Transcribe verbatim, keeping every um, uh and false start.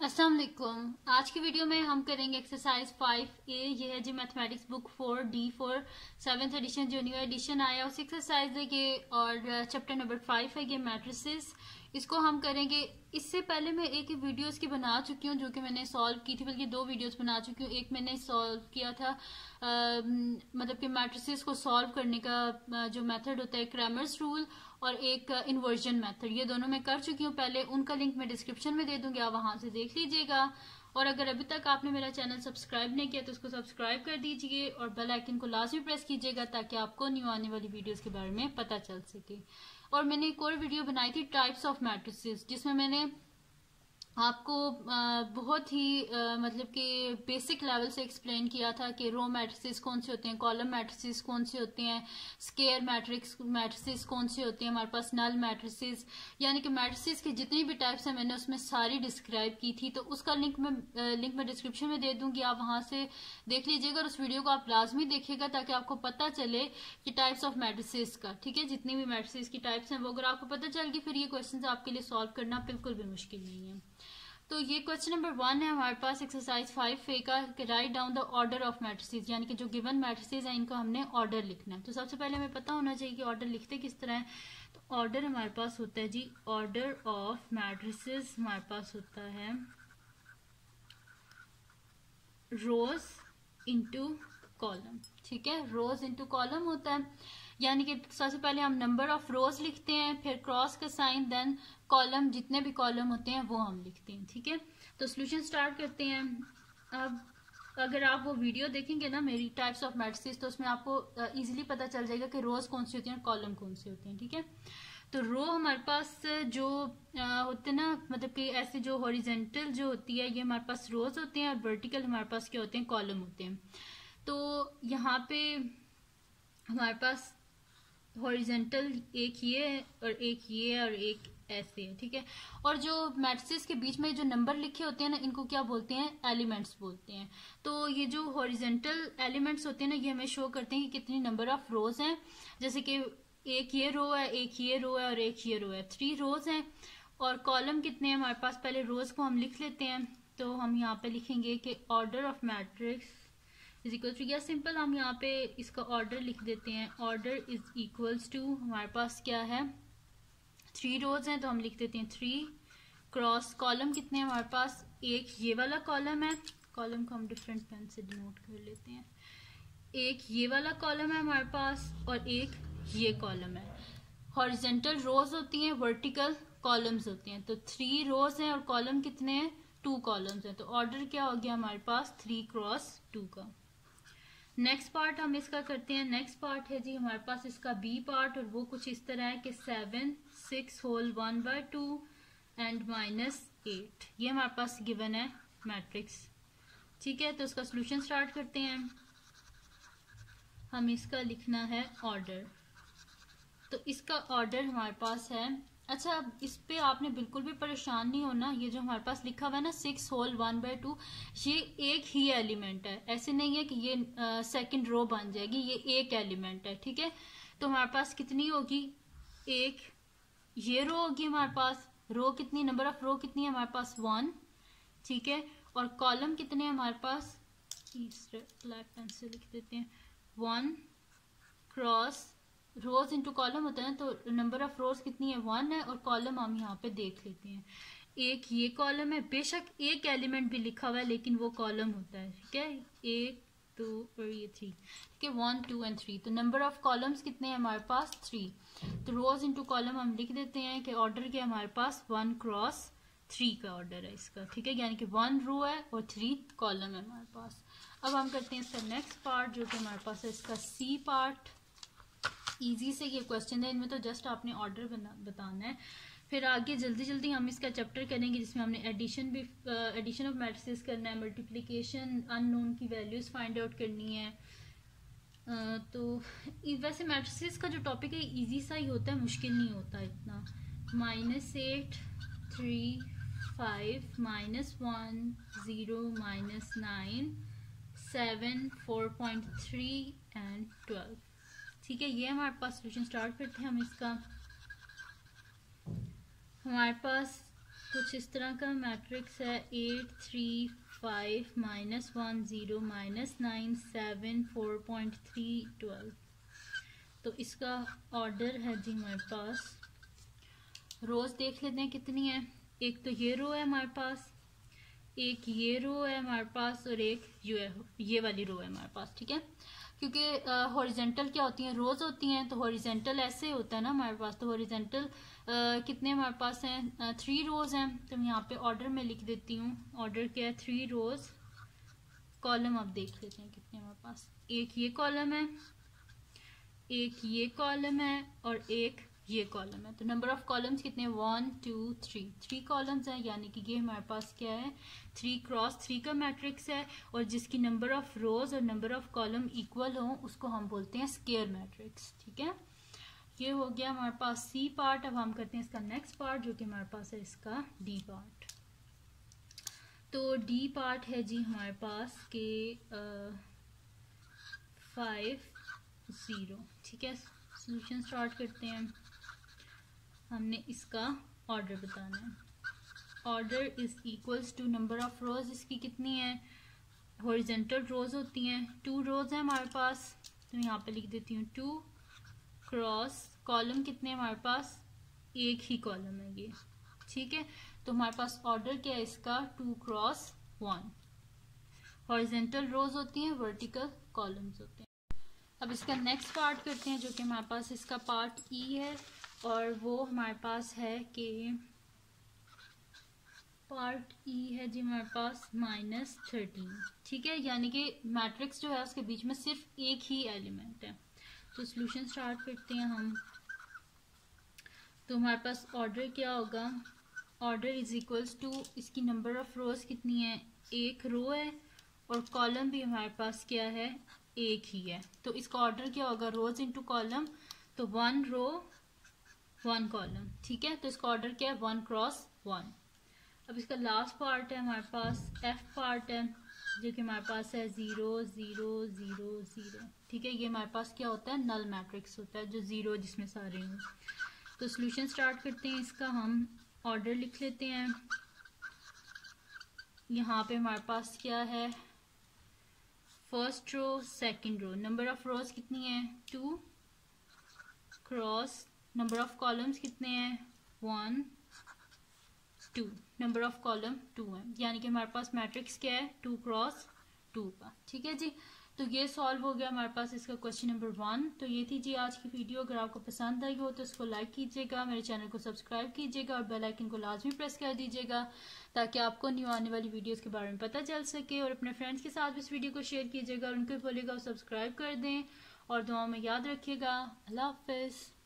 अस्सलाम वालेकुम। आज की वीडियो में हम करेंगे एक्सरसाइज फाइव ए। ये है जी mathematics book four D four seventh edition जो न्यू एडिशन आया उस एक्सरसाइज है ये, और चैप्टर नंबर फाइव है ये मैट्रिसेस। इसको हम करेंगे। इससे पहले मैं एक वीडियो इसकी बना चुकी हूँ जो कि मैंने सॉल्व की थी, बल्कि दो वीडियोस बना चुकी हूँ। एक मैंने सॉल्व किया था आ, मतलब कि मैट्रिसेस को सॉल्व करने का जो मेथड होता है क्रैमर्स रूल, और एक इन्वर्जन मेथड, ये दोनों मैं कर चुकी हूँ पहले। उनका लिंक मैं डिस्क्रिप्शन में दे दूंगी, आप वहां से देख लीजिएगा। और अगर अभी तक आपने मेरा चैनल सब्सक्राइब नहीं किया तो उसको सब्सक्राइब कर दीजिए और बेल आइकन को लाजमी प्रेस कीजिएगा ताकि आपको न्यू आने वाली वीडियोस के बारे में पता चल सके। और मैंने एक और वीडियो बनाई थी टाइप्स ऑफ मैट्रिसेस, जिसमें मैंने आपको बहुत ही मतलब कि बेसिक लेवल से एक्सप्लेन किया था कि रो मैट्रिसेस कौन से होते हैं, कॉलम मैट्रिसेस कौन से होते हैं, स्केयर मैट्रिक्स मैट्रिसेस कौन से होते हैं, हमारे पास नल मैट्रिसेस, यानी कि मैट्रिसेस की जितनी भी टाइप्स हैं मैंने उसमें सारी डिस्क्राइब की थी। तो उसका लिंक मैं लिंक मैं डिस्क्रिप्शन में दे दूंगी, आप वहां से देख लीजिएगा और उस वीडियो को आप लाजमी देखिएगा ताकि आपको पता चले कि टाइप्स ऑफ मैट्रिसेस का, ठीक है, जितनी भी मैट्रिसेस की टाइप्स हैं वो अगर आपको पता चल गई फिर ये क्वेश्चन आपके लिए सॉल्व करना बिल्कुल भी मुश्किल नहीं है। तो ये क्वेश्चन नंबर वन है हमारे पास एक्सरसाइज फाइव ए का, write down the order of matrices, यानी कि जो गिवन मैट्रिसेस हैं इनको हमने ऑर्डर लिखना है। तो सबसे पहले हमें पता होना चाहिए कि ऑर्डर लिखते किस तरह है। तो ऑर्डर हमारे पास होता है जी, ऑर्डर ऑफ मैट्रिसेस हमारे पास होता है रोज इंटू कॉलम, ठीक है, रोज इंटू कॉलम होता है। यानी कि सबसे पहले हम नंबर ऑफ रोज लिखते हैं, फिर क्रॉस का साइन, देन कॉलम, जितने भी कॉलम होते हैं वो हम लिखते हैं, ठीक है। तो सोल्यूशन स्टार्ट करते हैं। अब अगर आप वो वीडियो देखेंगे ना मेरी टाइप्स ऑफ मैट्रिसेस, तो उसमें आपको इजीली पता चल जाएगा कि रोज कौन सी होती हैं और कॉलम कौन से होते हैं, ठीक है। तो रो हमारे पास जो होते हैं ना, मतलब कि ऐसे जो हॉरिजेंटल जो होती है ये हमारे पास रोज होते हैं, और वर्टिकल हमारे पास क्या होते हैं, कॉलम होते हैं। तो यहाँ पे हमारे पास हॉरिजेंटल एक ये है और एक ये और एक ऐसे है, ठीक है। और जो मैट्रिसेस के बीच में जो नंबर लिखे होते हैं ना इनको क्या बोलते हैं, एलिमेंट्स बोलते हैं। तो ये जो हॉरिजेंटल एलिमेंट्स होते हैं ना ये हमें शो करते हैं कि कितनी नंबर ऑफ रोज हैं। जैसे कि एक ये रो है, एक ये रो है और एक ये रो है, थ्री रोज हैं। और कॉलम कितने हैं हमारे पास, पहले रोज को हम लिख लेते हैं। तो हम यहाँ पे लिखेंगे कि order of matrix is equal to, या सिंपल हम यहाँ पे इसका ऑर्डर लिख देते हैं, ऑर्डर इज इक्वल्स टू, हमारे पास क्या है, थ्री रोज हैं तो हम लिख देते हैं थ्री क्रॉस कॉलम कितने हैं हमारे पास, एक ये वाला कॉलम है, कॉलम को हम डिफरेंट पेन से डिनोट कर लेते हैं, एक ये वाला कॉलम है हमारे पास और एक ये कॉलम है। हॉरिजेंटल रोज होती हैं, वर्टिकल कॉलम्स होती हैं। तो थ्री रोज हैं और कॉलम कितने हैं, टू कॉलम्स हैं। तो ऑर्डर क्या हो गया हमारे पास, थ्री क्रॉस टू का। नेक्स्ट पार्ट हम इसका करते हैं। नेक्स्ट पार्ट है जी हमारे पास इसका बी पार्ट, और वो कुछ इस तरह है कि seven six whole one by two and minus eight, ये हमारे पास गिवन है मैट्रिक्स, ठीक है। तो इसका सोल्यूशन स्टार्ट करते हैं। हम इसका लिखना है ऑर्डर। तो इसका ऑर्डर हमारे पास है, अच्छा अब इस पे आपने बिल्कुल भी परेशान नहीं होना। ये जो हमारे पास लिखा हुआ है ना six whole one by two, ये एक ही एलिमेंट है, ऐसे नहीं है कि ये सेकंड रो बन जाएगी, ये एक एलिमेंट है, ठीक है। तो हमारे पास कितनी होगी, एक ये रो होगी हमारे पास, रो कितनी, नंबर ऑफ रो कितनी है हमारे पास, वन, ठीक है। और कॉलम कितने हैं हमारे पास, ब्लैक पेन से लिख देते हैं, one cross rows into column होता है ना, तो नंबर ऑफ रोज कितनी है, वन है, और कॉलम हम यहाँ पे देख लेते हैं, एक ये कॉलम है, बेशक एक एलिमेंट भी लिखा हुआ है लेकिन वो कॉलम होता है, ठीक है, एक टू और ये थ्री, ठीक है, वन टू एंड थ्री। तो नंबर ऑफ कॉलम्स कितने हैं हमारे पास, थ्री। तो रोज इंटू कॉलम हम लिख देते हैं कि ऑर्डर क्या हमारे पास, वन क्रॉस थ्री का ऑर्डर है इसका, ठीक है, यानी कि वन रो है और थ्री कॉलम है हमारे पास। अब हम करते हैं इसका नेक्स्ट पार्ट जो कि हमारे पास है इसका सी पार्ट। इजी से ये क्वेश्चन है, इनमें तो जस्ट आपने ऑर्डर बताना है। फिर आगे जल्दी जल्दी हम इसका चैप्टर करेंगे जिसमें हमने एडिशन भी एडिशन ऑफ मैट्रिसेस करना है, मल्टीप्लिकेशन, अननोन की वैल्यूज फाइंड आउट करनी है। uh, तो वैसे मैट्रिसेस का जो टॉपिक है इजी सा ही होता है, मुश्किल नहीं होता इतना। Minus eight three five minus one zero minus nine seven four point three and twelve, ठीक है। ये हमारे पास सोल्यूशन स्टार्ट करते हैं हम इसका। हमारे पास कुछ इस तरह का मैट्रिक्स है, eight three five minus one zero minus nine seven four point three twelve. तो इसका ऑर्डर है जी हमारे पास, रोज देख लेते हैं कितनी है। एक तो ये रो है हमारे पास, एक ये रो है हमारे पास, और एक ये ये वाली रो है हमारे पास, ठीक है। क्योंकि हॉरिजेंटल क्या होती हैं, रोज होती हैं, तो हॉरिजेंटल ऐसे होता है ना हमारे पास। तो हॉरिजेंटल कितने हमारे पास हैं, थ्री रोज हैं। तो मैं यहाँ पे ऑर्डर में लिख देती हूँ, ऑर्डर क्या है, थ्री रोज। कॉलम अब देख लेते हैं कितने हमारे पास, एक ये कॉलम है, एक ये कॉलम है, और एक ये कॉलम है। तो नंबर ऑफ कॉलम्स कितने, one two three, three columns हैं, यानी कि ये हमारे पास क्या है, थ्री क्रॉस थ्री का मैट्रिक्स है। और जिसकी नंबर ऑफ रोज और नंबर ऑफ कॉलम इक्वल हो उसको हम बोलते हैं स्क्वायर मैट्रिक्स, ठीक है। ये हो गया हमारे पास सी पार्ट। अब हम करते हैं इसका नेक्स्ट पार्ट, जो कि हमारे पास है इसका डी पार्ट। तो डी पार्ट है जी हमारे पास के फाइव जीरो, ठीक है। सोल्यूशन स्टार्ट करते हैं। हमने इसका ऑर्डर बताना है। Order is equals to number of rows, इसकी कितनी है, हॉरिजेंटल रोज होती हैं, टू रोज है हमारे पास। तो यहाँ पे लिख देती हूँ टू क्रॉस कॉलम कितने हमारे पास, एक ही कॉलम है ये, ठीक है। तो हमारे पास ऑर्डर क्या है इसका, two cross one. Horizontal rows होती हैं, वर्टिकल कॉलम्स होते हैं। अब इसका नेक्स्ट पार्ट करते हैं, जो कि हमारे पास इसका पार्ट ई है, और वो हमारे पास है कि पार्ट ई है जी हमारे पास माइनस थर्टीन, ठीक है। यानी कि मैट्रिक्स जो है उसके बीच में सिर्फ एक ही एलिमेंट है। तो सॉल्यूशन स्टार्ट करते हैं हम। तो हमारे पास ऑर्डर क्या होगा, ऑर्डर इज इक्वल्स टू, इसकी नंबर ऑफ रोज कितनी है, एक रो है, और कॉलम भी हमारे पास क्या है, एक ही है। तो इसका ऑर्डर क्या होगा, रोज इंटू कॉलम, तो वन रो वन कॉलम, ठीक है। तो इसका ऑर्डर क्या है, वन क्रॉस वन। अब इसका लास्ट पार्ट है हमारे पास, एफ पार्ट है, जो कि हमारे पास है जीरो जीरो जीरो जीरो, ठीक है। ये हमारे पास क्या होता है, नल मैट्रिक्स होता है, जो जीरो जिसमें सारे हों। तो सॉल्यूशन स्टार्ट करते हैं इसका। हम ऑर्डर लिख लेते हैं। यहाँ पे हमारे पास क्या है, first row second row, number of rows कितनी है, two cross number of columns कितने हैं, one two, number of column two है, यानी कि हमारे पास मैट्रिक्स क्या है, टू क्रॉस टू का, ठीक है जी। तो ये सॉल्व हो गया हमारे पास इसका क्वेश्चन नंबर वन। तो ये थी जी आज की वीडियो। अगर आपको पसंद आई हो तो इसको लाइक कीजिएगा, मेरे चैनल को सब्सक्राइब कीजिएगा, और बेल आइकन को लाजमी प्रेस कर दीजिएगा, ताकि आपको न्यू आने वाली वीडियोस के बारे में पता चल सके। और अपने फ्रेंड्स के साथ भी इस वीडियो को शेयर कीजिएगा, और उनको बोलिएगा सब्सक्राइब कर दें, और दुआ में याद रखिएगा। अल्लाह हाफिज़।